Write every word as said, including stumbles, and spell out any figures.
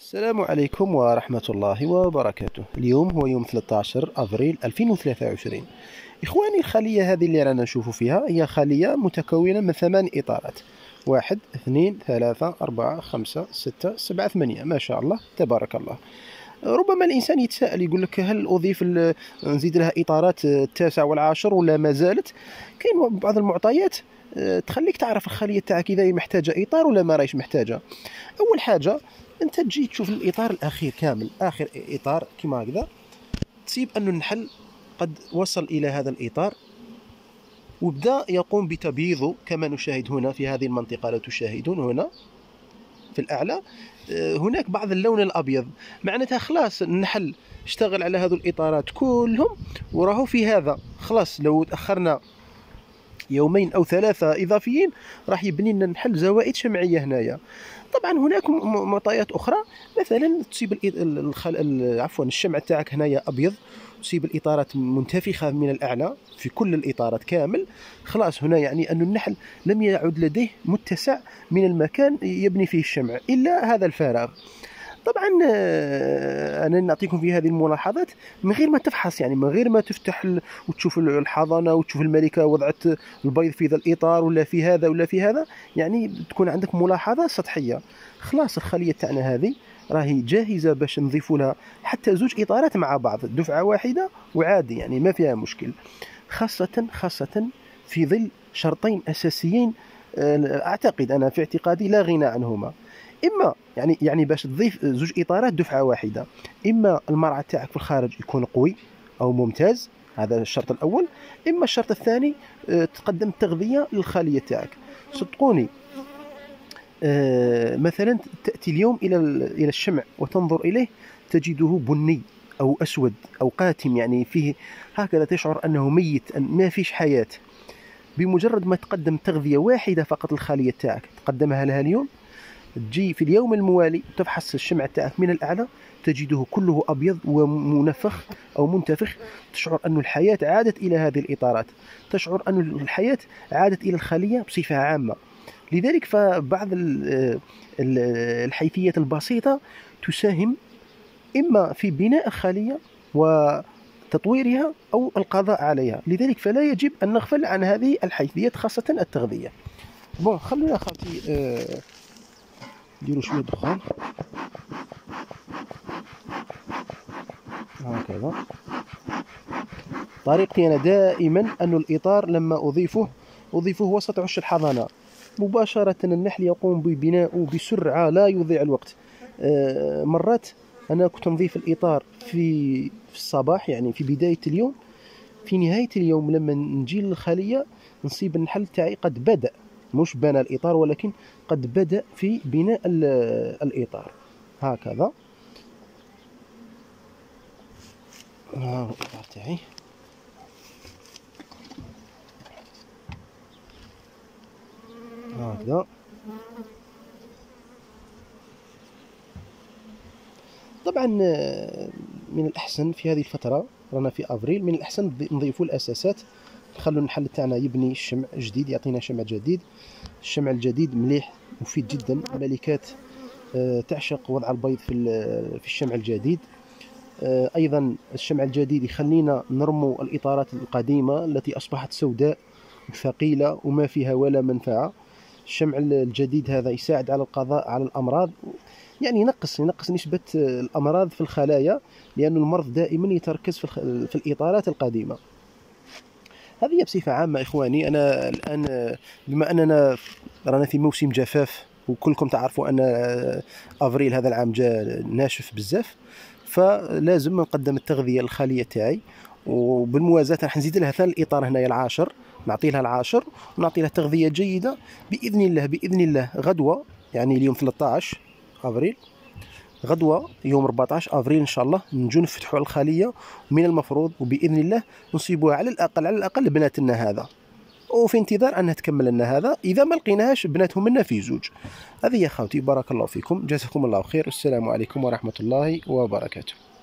السلام عليكم ورحمة الله وبركاته. اليوم هو يوم ثلاثة عشر أفريل ألفين وثلاثة وعشرين. إخواني، الخلية هذه اللي رانا نشوف فيها هي خلية متكونة من ثمان إطارات: واحد اثنين ثلاثة أربعة خمسة ستة سبعة ثمانية، ما شاء الله تبارك الله. ربما الإنسان يتساءل يقول لك هل أضيف نزيد لها إطارات التاسع والعاشر ولا ما زالت؟ كاين بعض المعطيات تخليك تعرف الخلية تاعك إذا هي محتاجة إطار ولا ما راهيش محتاجة. أول حاجة انت تجي تشوف الاطار الاخير كامل، اخر اطار كما هكذا، تصيب انه النحل قد وصل الى هذا الاطار وبدا يقوم بتبييضه كما نشاهد هنا في هذه المنطقه. لا تشاهدون هنا في الاعلى هناك بعض اللون الابيض، معناتها خلاص النحل اشتغل على هذو الاطارات كلهم وراهو في هذا. خلاص لو تاخرنا يومين او ثلاثه اضافيين راح يبني لنا النحل زوائد شمعيه هنايا. طبعا هناك معطيات اخرى، مثلا تصيب الخل... عفوا الشمع تاعك هنايا ابيض، تصيب الاطارات منتفخه من الاعلى في كل الاطارات كامل. خلاص هنا يعني ان النحل لم يعد لديه متسع من المكان يبني فيه الشمع الا هذا الفراغ. طبعا انا نعطيكم في هذه الملاحظات من غير ما تفحص، يعني من غير ما تفتح وتشوف الحضانه وتشوف الملكه وضعت البيض في ذا الاطار ولا في هذا ولا في هذا، يعني تكون عندك ملاحظه سطحيه. خلاص الخليه تاعنا هذه راهي جاهزه باش نضيف لها حتى زوج اطارات مع بعض دفعه واحده وعادي، يعني ما فيها مشكل. خاصه خاصه في ظل شرطين اساسيين اعتقد انا في اعتقادي لا غنى عنهما. اما يعني يعني باش تضيف زوج اطارات دفعه واحده، اما المرعى تاعك في الخارج يكون قوي او ممتاز، هذا الشرط الاول. اما الشرط الثاني تقدم تغذيه للخليه تاعك. صدقوني مثلا تاتي اليوم الى الى الشمع وتنظر اليه تجده بني او اسود او قاتم، يعني فيه هكذا تشعر انه ميت، أن ما فيش حياه. بمجرد ما تقدم تغذيه واحده فقط للخليه تاعك، تقدمها لها اليوم، تجي في اليوم الموالي تفحص الشمع تاعك من الأعلى تجده كله أبيض ومنفخ أو منتفخ. تشعر أن الحياة عادت إلى هذه الإطارات، تشعر أن الحياة عادت إلى الخلية بصفة عامة. لذلك فبعض الحيثيات البسيطة تساهم إما في بناء الخلية وتطويرها أو القضاء عليها. لذلك فلا يجب أن نغفل عن هذه الحيثيات، خاصة التغذية. بون خلونا أخوتي أه نديرو شوية دخان هكذا. طريقتي أنا دائما أن الإطار لما أضيفه أضيفه وسط عش الحضانة مباشرة. النحل يقوم ببناءه بسرعة لا يضيع الوقت. آه مرات أنا كنت نضيف الإطار في, في الصباح، يعني في بداية اليوم. في نهاية اليوم لما نجي للخلية نصيب النحل تاعي قد بدأ، مش بنى الإطار ولكن قد بدأ في بناء الإطار هكذا. ها الإطار تاعي هكذا. طبعا من الأحسن في هذه الفترة، رانا في أفريل، من الأحسن نضيفوا الأساسات، نخلوا النحل تاعنا يبني الشمع جديد، يعطينا شمع جديد. الشمع الجديد مليح مفيد جدا. الملكات تعشق وضع البيض في في الشمع الجديد. ايضا الشمع الجديد يخلينا نرمو الاطارات القديمه التي اصبحت سوداء وثقيله وما فيها ولا منفعه. الشمع الجديد هذا يساعد على القضاء على الامراض، يعني ينقص ينقص نسبه الامراض في الخلايا، لأن المرض دائما يتركز في في الاطارات القديمه. هذه بصفة عامة إخواني. أنا الآن بما أننا رانا في موسم جفاف وكلكم تعرفوا أن أفريل هذا العام جاء ناشف بزاف، فلازم نقدم التغذية للخلية تاعي، وبالموازاة راح نزيد لها ثاني الإطار هنايا العاشر، نعطي لها العاشر ونعطي لها تغذية جيدة بإذن الله. بإذن الله غدوة، يعني اليوم ثلاثة عشر أفريل، غدوة يوم أربعة عشر أفريل إن شاء الله نجو نفتحوا الخلية، ومن المفروض وبإذن الله نصيبوها على الأقل على الأقل بنات لنا هذا، وفي انتظار أنها تكمل لنا هذا. إذا ما لقيناهاش بناتهم منا في زوج. هذه يا خوتي، بارك الله فيكم، جزاكم الله خير. السلام عليكم ورحمة الله وبركاته.